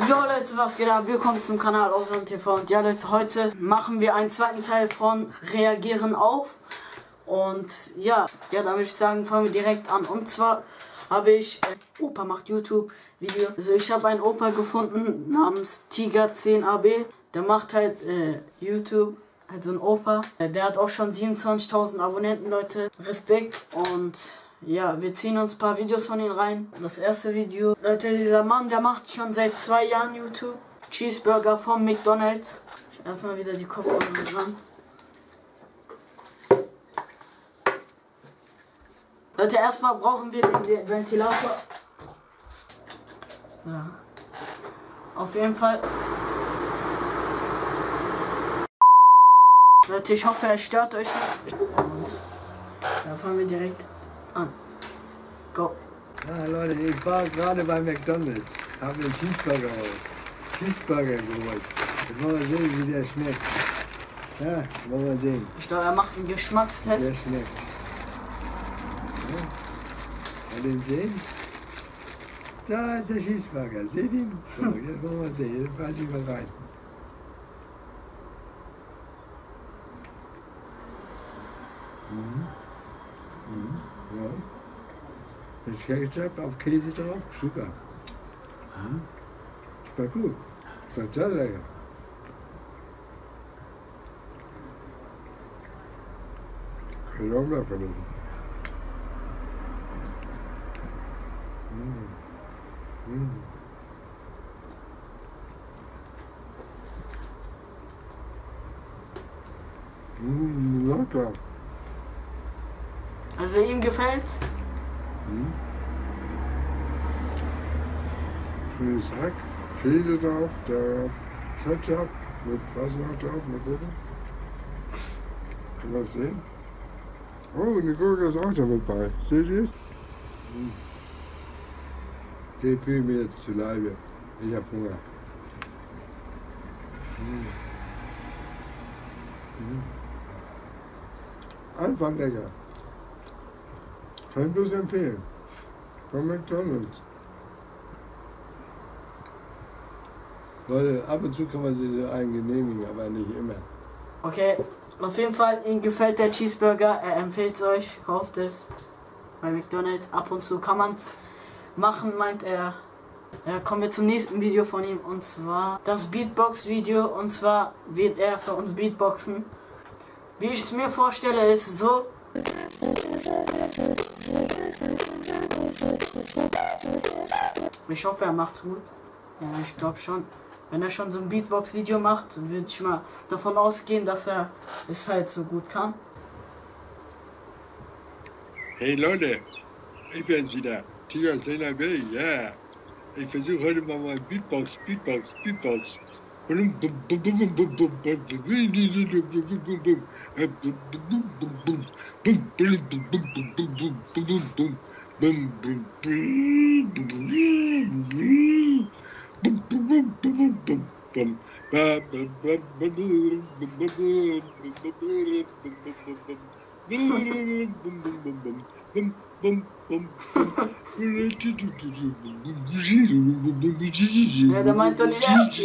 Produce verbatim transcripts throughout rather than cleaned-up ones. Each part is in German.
Jo Leute, was geht ab? Willkommen zum Kanal Ausland T V. Und ja Leute, heute machen wir einen zweiten Teil von Reagieren auf. Und ja, ja, da würde ich sagen, fangen wir direkt an. Und zwar habe ich, äh, Opa macht YouTube Video. Also ich habe einen Opa gefunden namens Tiger zehn A B. Der macht halt äh, YouTube, halt so ein Opa. Äh, der hat auch schon siebenundzwanzigtausend Abonnenten, Leute. Respekt. Und ja, wir ziehen uns ein paar Videos von ihm rein. Das erste Video. Leute, dieser Mann, der macht schon seit zwei Jahren YouTube. Cheeseburger vom McDonald's. Ich erstmal wieder die Kopfhörer dran. Leute, erstmal brauchen wir den Ventilator. Ja. Auf jeden Fall. Leute, ich hoffe, er stört euch nicht. Und da fangen wir direkt an. Go. Ah, Leute, ich war gerade bei McDonald's. Habe einen Cheeseburger geholt. Cheeseburger geholt. Jetzt wollen wir sehen, wie der schmeckt. Ja, wollen wir sehen. Ich glaube, er macht einen Geschmackstest. Wie der schmeckt. Ja. Wollen wir den sehen? Da ist der Cheeseburger. Seht ihn? So, jetzt wollen wir sehen. Jetzt fasse ich mal rein. Mhm. Mhm. Ja. Mit Ketchup auf Käse drauf, super. Mhm. Schmeckt gut. Schmeckt sehr lecker. Kann ich auch mehr verlassen. Mhm. Mhm. Mhm, lecker. Also ihm gefällt's? Mhm. Schönes Hack, Käse drauf, darauf Ketchup mit was noch drauf, mal gucken. Kann man das sehen? Oh, eine Gurke ist auch damit bei. Seht ihr es? Mhm. Den fühle ich mir jetzt zu Leibe. Ich hab Hunger. Mhm. Mhm. Einfach lecker. Kann ich bloß empfehlen. Von McDonald's. Leute, ab und zu kann man sich so einen genehmigen, aber nicht immer. Okay, auf jeden Fall, ihm gefällt der Cheeseburger. Er empfiehlt es euch, kauft es bei McDonald's. Ab und zu kann man es machen, meint er. Ja, kommen wir zum nächsten Video von ihm. Und zwar das Beatbox-Video. Und zwar wird er für uns Beatboxen. Wie ich es mir vorstelle, ist so. Ich hoffe, er macht's gut. Ja, ich glaube schon. Wenn er schon so ein Beatbox-Video macht, würde ich mal davon ausgehen, dass er es halt so gut kann. Hey Leute, ich bin's wieder. Tiger zehn A B, ja. Yeah. Ich versuche heute mal mal Beatbox, Beatbox, Beatbox. Ja, der meint doch nicht ernst.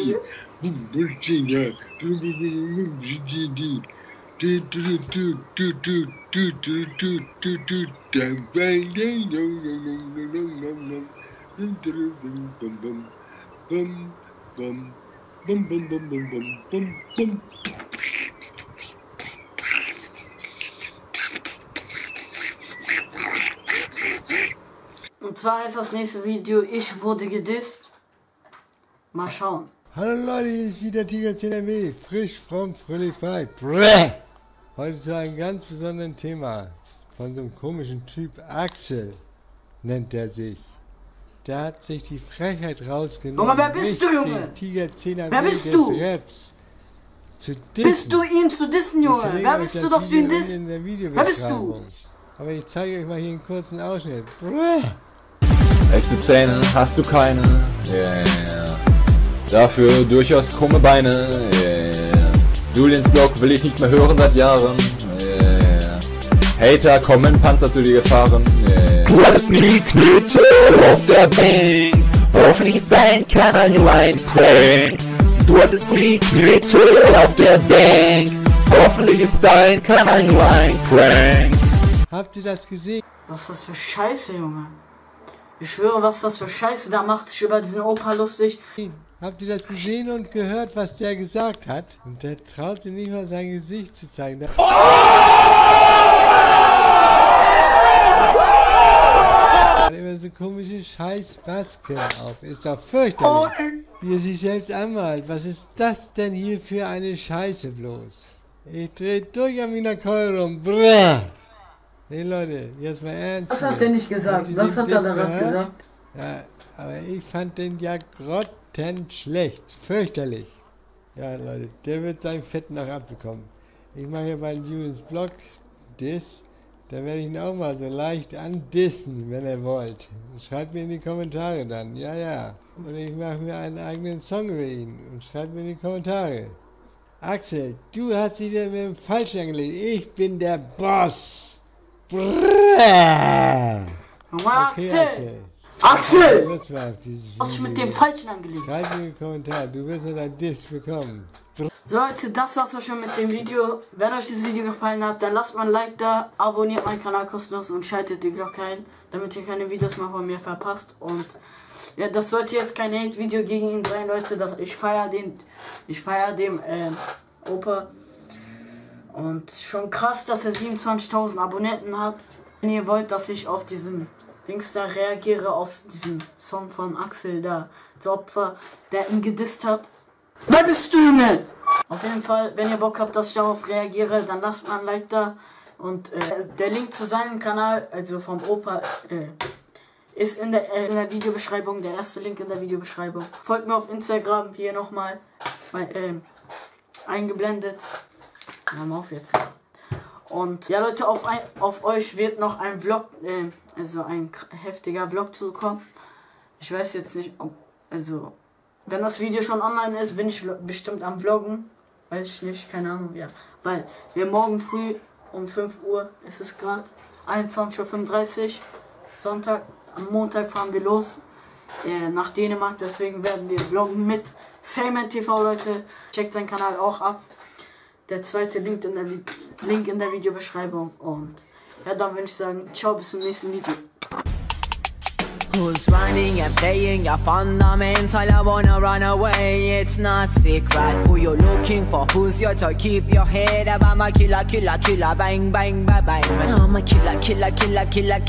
Und zwar ist das nächste Video, ich wurde gedisst. Mal schauen. Hallo Leute, hier ist wieder Tiger zehn A B, frisch, fromm, fröhlich, frei. Bräh. Heute zu einem ganz besonderen Thema. Von so einem komischen Typ, Axel nennt er sich. Der hat sich die Frechheit rausgenommen. Junge, wer bist du, Junge? Tiger zehn A B wer bist du? Raps zu dissen. Bist du ihn zu dissen, Junge? Wer bist du, dass du ihn disst? Wer bist du? Aber ich zeige euch mal hier einen kurzen Ausschnitt. Bräh. Echte Zähne hast du keine, yeah. Dafür durchaus krumme Beine, yeah. Julians Blog will ich nicht mehr hören seit Jahren, yeah. Hater kommen Panzer zu dir gefahren, yeah. Du hast nie Knete auf der Bank Hoffentlich ist dein Kanal nur ein Prank. Du hattest nie Kritik auf der Bank. Hoffentlich ist dein Kanal nur ein Prank. Habt ihr das gesehen? Was ist das für Scheiße, Junge? Ich schwöre, was ist das für Scheiße? Da macht sich über diesen Opa lustig. Habt ihr das gesehen und gehört, was der gesagt hat? Und der traute nicht mal sein Gesicht zu zeigen. Der oh! hat immer so komische Scheißmasken auf. Ist doch fürchterlich. Wie er sich selbst anmalt. Was ist das denn hier für eine Scheiße bloß? Ich dreh durch an meiner Keule rum. Brrr. Nee, Leute, jetzt mal ernst. Was hat der nicht gesagt? Was hat er da gesagt? Ja, aber ich fand den ja grottenschlecht. Fürchterlich. Ja, Leute, der wird sein Fett noch abbekommen. Ich mache hier bei Julians Blog Diss. Da werde ich ihn auch mal so leicht andissen, wenn ihr wollt. Schreibt mir in die Kommentare dann. Ja, ja. Und ich mache mir einen eigenen Song über ihn. Und schreibt mir in die Kommentare. Axel, du hast dich mit dem Falschen angelegt. Ich bin der Boss. Brrrr. Okay, Axel! Axel! Was hast du mit dem Falschen angelegt? Schreib mir in den Kommentar, du wirst ja dein Diss bekommen. So Leute, das war's auch schon mit dem Video. Wenn euch dieses Video gefallen hat, dann lasst mal ein Like da, abonniert meinen Kanal kostenlos und schaltet die Glocke ein, damit ihr keine Videos mehr von mir verpasst. Und ja, das sollte jetzt kein Hate-Video gegen ihn sein, Leute. Das, ich feiere den, ich feiere dem äh, Opa. Und schon krass, dass er siebenundzwanzigtausend Abonnenten hat. Wenn ihr wollt, dass ich auf diesem Dings da reagiere, auf diesen Song von Axel da, das Opfer, der ihn gedisst hat. Wer bist du, Junge? Auf jeden Fall, wenn ihr Bock habt, dass ich darauf reagiere, dann lasst mal ein Like da. Und äh, der Link zu seinem Kanal, also vom Opa, äh, ist in der, äh, in der Videobeschreibung, der erste Link in der Videobeschreibung. Folgt mir auf Instagram, hier nochmal äh, eingeblendet. Hör mal auf jetzt. Und ja Leute, auf, ein, auf euch wird noch ein Vlog, äh, also ein heftiger Vlog zukommen. Ich weiß jetzt nicht, ob, also, wenn das Video schon online ist, bin ich bestimmt am Vloggen. Weiß ich nicht, keine Ahnung, ja. Weil wir morgen früh um fünf Uhr, ist es gerade, einundzwanzig Uhr fünfunddreißig, Sonntag, am Montag fahren wir los äh, nach Dänemark. Deswegen werden wir vloggen mit Sayman T V, Leute. Checkt seinen Kanal auch ab. Der zweite Link in der, Link in der Videobeschreibung. Und ja, dann würde ich sagen, ciao, bis zum nächsten Video. Who's running and playing your fundamental? I wanna run away, it's not secret. Who you looking for? Who's your toy? Keep your head up. I'm a killer, killer, killer, bang, bang, bang, bang. I'm a killer, killer, killer, killer.